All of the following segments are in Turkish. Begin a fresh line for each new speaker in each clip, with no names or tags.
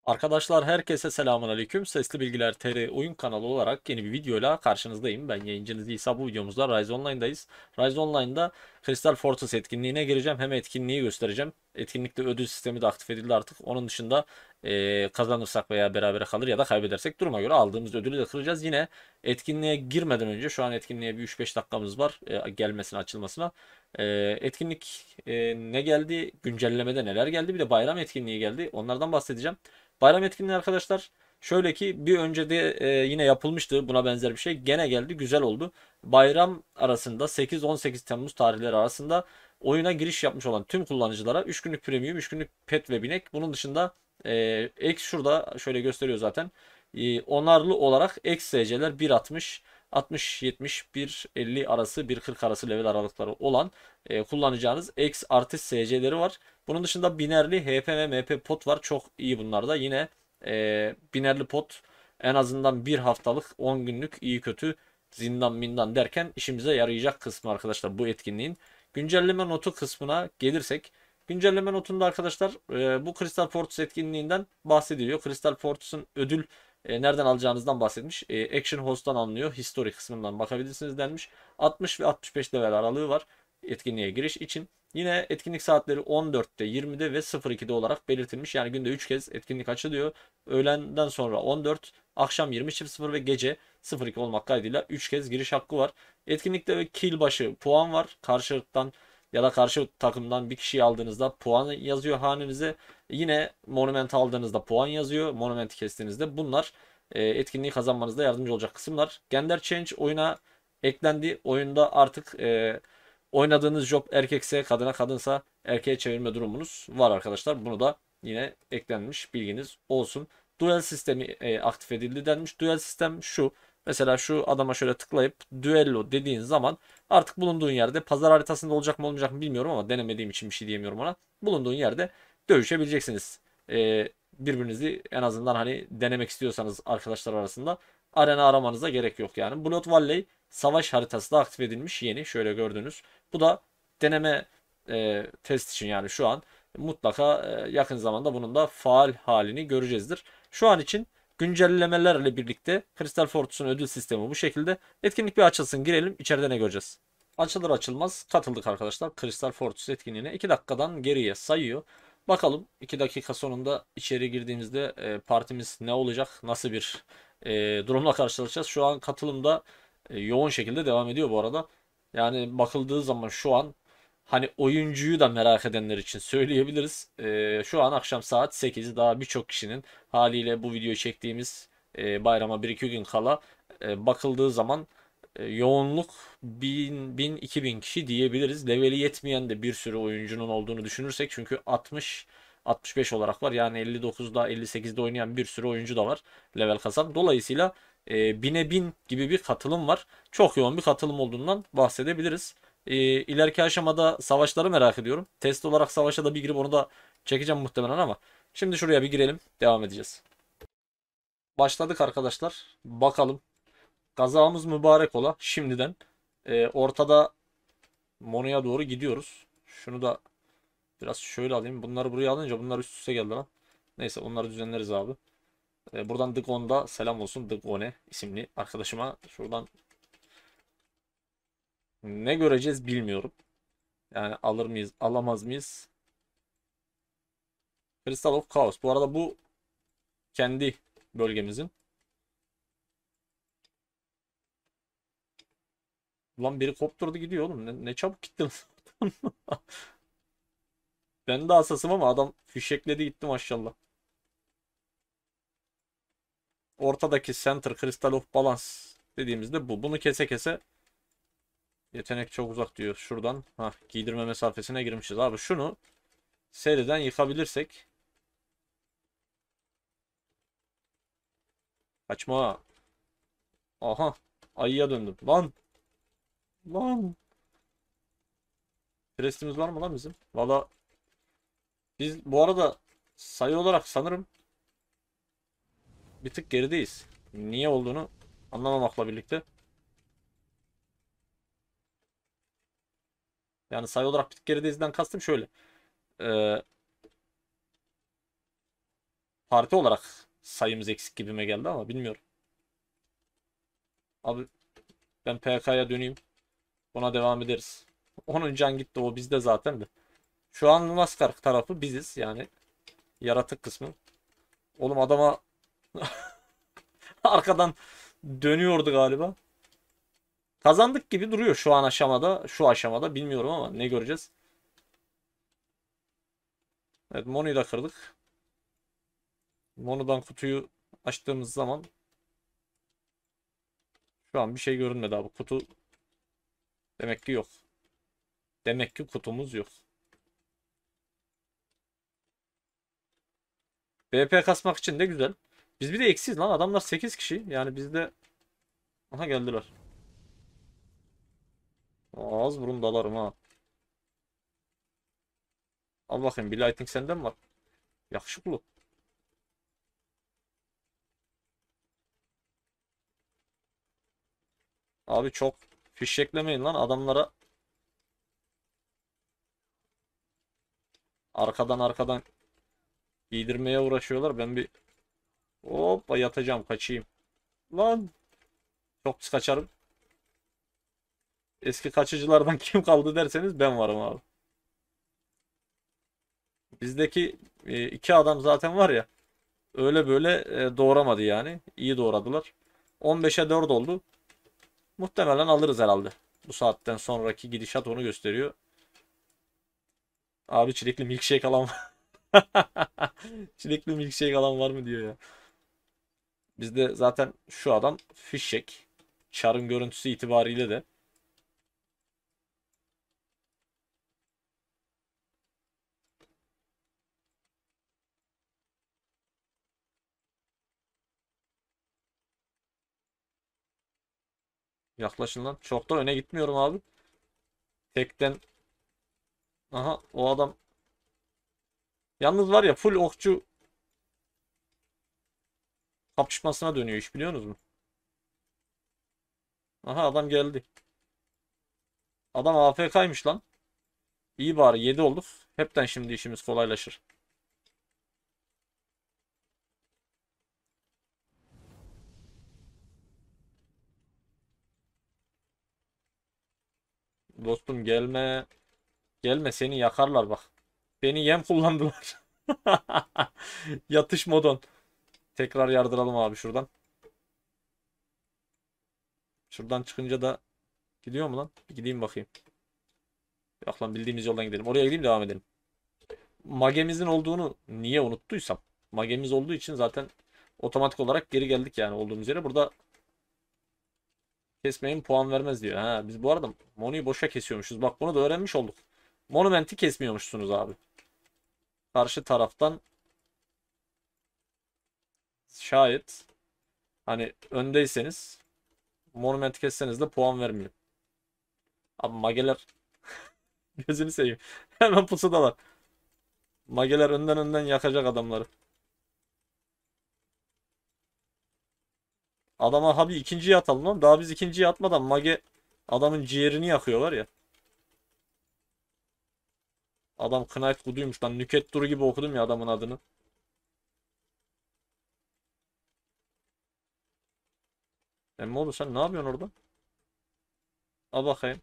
Arkadaşlar herkese selamünaleyküm. Sesli Bilgiler TR oyun kanalı olarak yeni bir videoyla karşınızdayım. Ben yayıncınız İsa. Bu videomuzda Rise Online'dayız. Rise Online'da Crystal Fortress etkinliğine gireceğim. Hem etkinliği göstereceğim. Etkinlikte ödül sistemi de aktif edildi artık. Onun dışında kazanırsak veya berabere kalır ya da kaybedersek duruma göre aldığımız ödülü de kıracağız. Yine etkinliğe girmeden önce şu an etkinliğe bir 3-5 dakikamız var gelmesine açılmasına. Etkinlik ne geldi? Güncellemede neler geldi? Bir de bayram etkinliği geldi. Onlardan bahsedeceğim. Bayram etkinliği arkadaşlar şöyle ki bir önce de yine yapılmıştı buna benzer bir şey. Gene geldi, güzel oldu. Bayram arasında 8-18 Temmuz tarihleri arasında oyuna giriş yapmış olan tüm kullanıcılara 3 günlük premium, 3 günlük pet ve binek. Bunun dışında X şurada şöyle gösteriyor zaten. Onarlı olarak X SC'ler 1.60 60-70 1.50 arası 1.40 arası level aralıkları olan kullanacağınız X artist SC'leri var. Bunun dışında binerli HP ve MP pot var. Çok iyi bunlar da. Yine binerli pot en azından bir haftalık 10 günlük iyi kötü zindan mindan derken işimize yarayacak kısmı arkadaşlar bu etkinliğin. Güncelleme notu kısmına gelirsek. Güncelleme notunda arkadaşlar bu Crystal Fortress etkinliğinden bahsediliyor. Crystal Fortress'ın ödül nereden alacağınızdan bahsetmiş. Action Host'tan alınıyor. History kısmından bakabilirsiniz denmiş. 60 ve 65 level aralığı var etkinliğe giriş için. Yine etkinlik saatleri 14'te, 20'de ve 02'de olarak belirtilmiş. Yani günde 3 kez etkinlik açılıyor. Öğlenden sonra 14, akşam 20.00 ve gece 02 olmak kaydıyla 3 kez giriş hakkı var. Etkinlikte ve kill başı puan var. Karşılıktan ya da karşı takımdan bir kişiyi aldığınızda puan yazıyor hanenize. Yine monument aldığınızda puan yazıyor. Monumenti kestiğinizde bunlar etkinliği kazanmanızda yardımcı olacak kısımlar. Gender Change oyuna eklendi. Oyunda artık oynadığınız job erkekse kadına, kadınsa erkeğe çevirme durumunuz var arkadaşlar. Bunu da yine eklenmiş, bilginiz olsun. Duel sistemi aktif edildi denmiş. Duel sistem şu. Mesela şu adama şöyle tıklayıp düello dediğin zaman artık bulunduğun yerde, pazar haritasında olacak mı olmayacak mı bilmiyorum ama denemediğim için bir şey diyemiyorum ona. Bulunduğun yerde dövüşebileceksiniz. Birbirinizi en azından hani denemek istiyorsanız arkadaşlar arasında arena aramanıza gerek yok yani. Blood Valley savaş haritası da aktif edilmiş yeni. Şöyle gördüğünüz. Bu da deneme test için yani şu an mutlaka yakın zamanda bunun da faal halini göreceğizdir. Şu an için güncellemelerle birlikte Crystal Fortress'un ödül sistemi bu şekilde. Etkinlik bir açılsın, girelim, içeride ne göreceğiz? Açılır açılmaz katıldık arkadaşlar Crystal Fortress etkinliğine. 2 dakikadan geriye sayıyor. Bakalım 2 dakika sonunda içeri girdiğimizde partimiz ne olacak? Nasıl bir durumla karşılaşacağız? Şu an katılımda yoğun şekilde devam ediyor bu arada. Yani bakıldığı zaman şu an hani oyuncuyu da merak edenler için söyleyebiliriz. Şu an akşam saat 8, daha birçok kişinin haliyle bu videoyu çektiğimiz bayrama 1-2 gün kala bakıldığı zaman yoğunluk 1000-2000 kişi diyebiliriz. Leveli yetmeyen de bir sürü oyuncunun olduğunu düşünürsek çünkü 60 65 olarak var. Yani 59'da 58'de oynayan bir sürü oyuncu da var level kasan. Dolayısıyla 1000'e 1000 gibi bir katılım var. Çok yoğun bir katılım olduğundan bahsedebiliriz. İleriki aşamada savaşları merak ediyorum. Test olarak savaşa da bir girip onu da çekeceğim muhtemelen ama şimdi şuraya bir girelim, devam edeceğiz. Başladık arkadaşlar. Bakalım. Kazamız mübarek ola şimdiden. Ortada Mono'ya doğru gidiyoruz. Şunu da biraz şöyle alayım. Bunları buraya alınca bunlar üst üste geldi lan. Neyse onları düzenleriz abi. Buradan Dıgon'da selam olsun. Dıgone isimli arkadaşıma. Şuradan ne göreceğiz bilmiyorum. Yani alır mıyız, alamaz mıyız? Crystal of Chaos. Bu arada bu kendi bölgemizin. Ulan biri kopturdu gidiyor oğlum. Ne çabuk gitti lan. Ben de asasım ama adam fişekledi gitti maşallah. Ortadaki Center Crystal of Balance dediğimizde bu. Bunu kese kese yetenek çok uzak diyor. Şuradan giydirme mesafesine girmişiz. Abi şunu seriden yıkabilirsek. Kaçma. Aha. Ayıya döndüm. Lan. Lan. Prestimiz var mı lan bizim? Valla biz bu arada sayı olarak sanırım bir tık gerideyiz. Niye olduğunu anlamamakla birlikte. Yani sayı olarak bir tık gerideyizden kastım şöyle. Ee, Parti olarak sayımız eksik gibime geldi ama bilmiyorum. Abi ben PK'ya döneyim. Ona devam ederiz. Onun can gitti, o bizde zaten de. Şu an Lunaskar tarafı biziz yani. Yaratık kısmı. Oğlum adama arkadan dönüyordu galiba. Kazandık gibi duruyor şu an aşamada. Şu aşamada bilmiyorum ama ne göreceğiz. Evet, Monu'yu da kırdık. Monu'dan kutuyu açtığımız zaman şu an bir şey görünmedi abi. Kutu demek ki yok. Demek ki kutumuz yok. BP kasmak için de güzel. Biz bir de eksiyiz lan. Adamlar 8 kişi. Yani bizde... Aha geldiler. Ağız burun dalarım ha. Al bakayım, bir lighting senden mi var? Yakışıklı. Abi çok fişeklemeyin lan adamlara. Arkadan giydirmeye uğraşıyorlar. Ben bir hoppa yatacağım, kaçayım. Lan çok pis kaçarım. Eski kaçıcılardan kim kaldı derseniz ben varım abi. Bizdeki iki adam zaten var ya, öyle böyle doğramadı yani. İyi doğradılar. 15'e 4 oldu. Muhtemelen alırız herhalde. Bu saatten sonraki gidişat onu gösteriyor. Abi çilekli milkshake alan var. Çilekli milkshake alan var mı diyor ya. Bizde zaten şu adam fişek. Çarın görüntüsü itibariyle de. Yaklaşın lan. Çok da öne gitmiyorum abi. Tekten. Aha o adam. Yalnız var ya, full okçu kapışmasına dönüyor iş, biliyorsunuz mu? Aha adam geldi. Adam AFK'ymış lan. İyi bari 7 olduk. Hepten şimdi işimiz kolaylaşır. Dostum gelme. Gelme, seni yakarlar bak. Beni yem kullandılar. Yatış modon. Tekrar yardıralım abi şuradan. Şuradan çıkınca da gidiyor mu lan? Bir gideyim bakayım. Yok lan, bildiğimiz yoldan gidelim. Oraya gideyim, devam edelim. Magemizin olduğunu niye unuttuysam. Magemiz olduğu için zaten otomatik olarak geri geldik yani olduğumuz yere. Burada kesmeyin puan vermez diyor. Ha, biz bu arada Monu'yu boşa kesiyormuşuz. Bak bunu da öğrenmiş olduk. Monument'i kesmiyormuşsunuz abi. Karşı taraftan şayet hani öndeyseniz Monument'i kesseniz de puan vermiyor. Abi mageler gözünü seveyim. Hemen pusudalar. Mageler önden yakacak adamları. Adama abi ikinciyi atalım lan. Daha biz ikinciyi atmadan mage adamın ciğerini yakıyorlar ya. Adam Knight Good'uymuş lan. Nüket Duru gibi okudum ya adamın adını. Emmoğlu sen ne yapıyorsun orada? Al bakayım.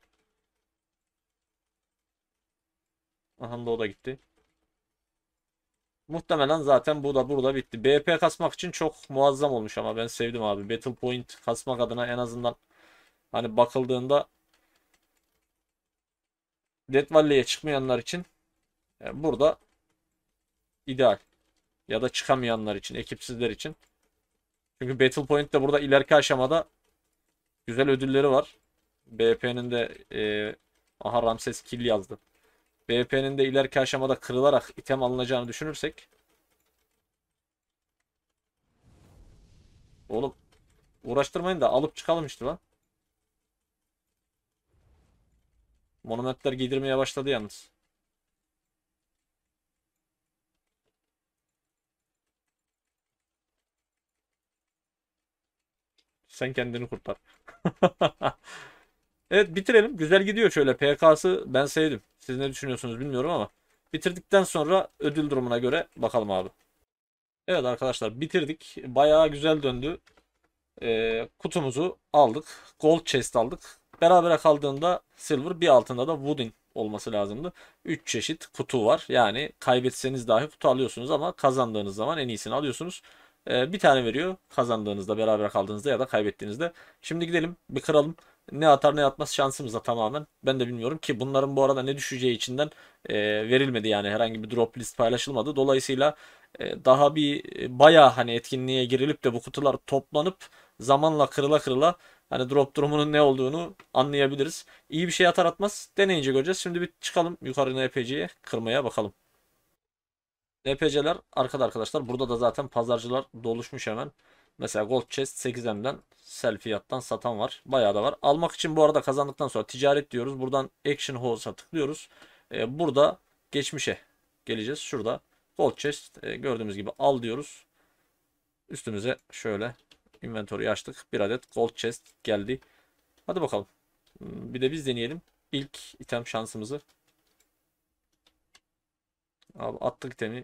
Aha da o da gitti. Muhtemelen zaten bu da burada bitti. BP kasmak için çok muazzam olmuş ama ben sevdim abi. Battle Point kasmak adına en azından hani bakıldığında Death Valley'e çıkmayanlar için burada ideal. Ya da çıkamayanlar için, ekipsizler için. Çünkü Battle Point de burada ileriki aşamada güzel ödülleri var. BP'nin de aha Ramses kill yazdı. BP'nin de ileriki aşamada kırılarak item alınacağını düşünürsek, oğlum uğraştırmayın da alıp çıkalım işte lan. Monumentler giydirmeye başladı yalnız. Sen kendini kurtar. Evet, bitirelim. Güzel gidiyor şöyle. PK'sı ben sevdim. Siz ne düşünüyorsunuz bilmiyorum ama bitirdikten sonra ödül durumuna göre bakalım abi. Evet arkadaşlar, bitirdik. Bayağı güzel döndü. Kutumuzu aldık. Gold chest aldık. Berabere kaldığında silver, bir altında da wooden olması lazımdı. 3 çeşit kutu var. Yani kaybetseniz dahi kutu alıyorsunuz ama kazandığınız zaman en iyisini alıyorsunuz. Bir tane veriyor kazandığınızda, beraber kaldığınızda ya da kaybettiğinizde. Şimdi gidelim bir kıralım. Ne atar ne atmaz şansımıza tamamen. Ben de bilmiyorum ki bunların bu arada ne düşeceği içinden verilmedi, yani herhangi bir drop list paylaşılmadı. Dolayısıyla daha bir bayağı hani etkinliğe girilip de bu kutular toplanıp zamanla kırıla kırıla hani drop durumunun ne olduğunu anlayabiliriz. İyi bir şey atar atmaz deneyince göreceğiz. Şimdi bir çıkalım yukarı NPC'ye kırmaya bakalım. NPC'ler arkada arkadaşlar. Burada da zaten pazarcılar doluşmuş hemen. Mesela Gold Chest 8M'den sel fiyattan satan var. Bayağı da var. Almak için bu arada kazandıktan sonra ticaret diyoruz. Buradan Action House'a tıklıyoruz. Burada geçmişe geleceğiz. Şurada Gold Chest gördüğümüz gibi al diyoruz. Üstümüze şöyle inventory'yi açtık. Bir adet Gold Chest geldi. Hadi bakalım. Bir de biz deneyelim. İlk item şansımızı. Abi attık itemi.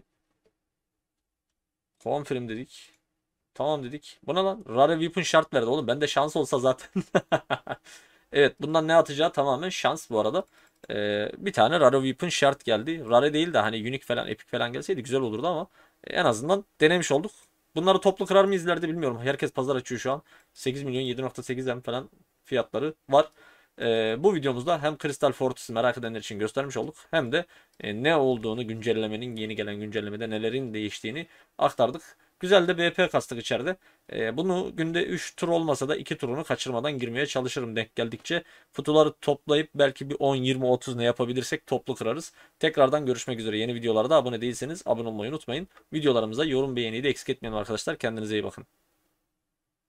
Confirm dedik. Tamam dedik. Bu ne lan? Rare Weapon şart verdi oğlum. Bende şans olsa zaten. Evet, bundan ne atacağı tamamen şans bu arada. Bir tane Rare Weapon şart geldi. Rare değil de hani Unique falan, Epic falan gelseydi güzel olurdu ama en azından denemiş olduk. Bunları toplu kırar mıyız ileride bilmiyorum. Herkes pazar açıyor şu an. 8 milyon 7,8 M falan fiyatları var. Bu videomuzda hem Crystal Fortress'ı merak edenler için göstermiş olduk. Hem de ne olduğunu, güncellemenin, yeni gelen güncellemede nelerin değiştiğini aktardık. Güzel de BP kastık içeride. Bunu günde 3 tur olmasa da 2 turunu kaçırmadan girmeye çalışırım denk geldikçe. Kutuları toplayıp belki bir 10, 20, 30 ne yapabilirsek toplu kırarız. Tekrardan görüşmek üzere. Yeni videolarda abone değilseniz abone olmayı unutmayın. Videolarımıza yorum beğeniyi de eksik etmeyin arkadaşlar. Kendinize iyi bakın.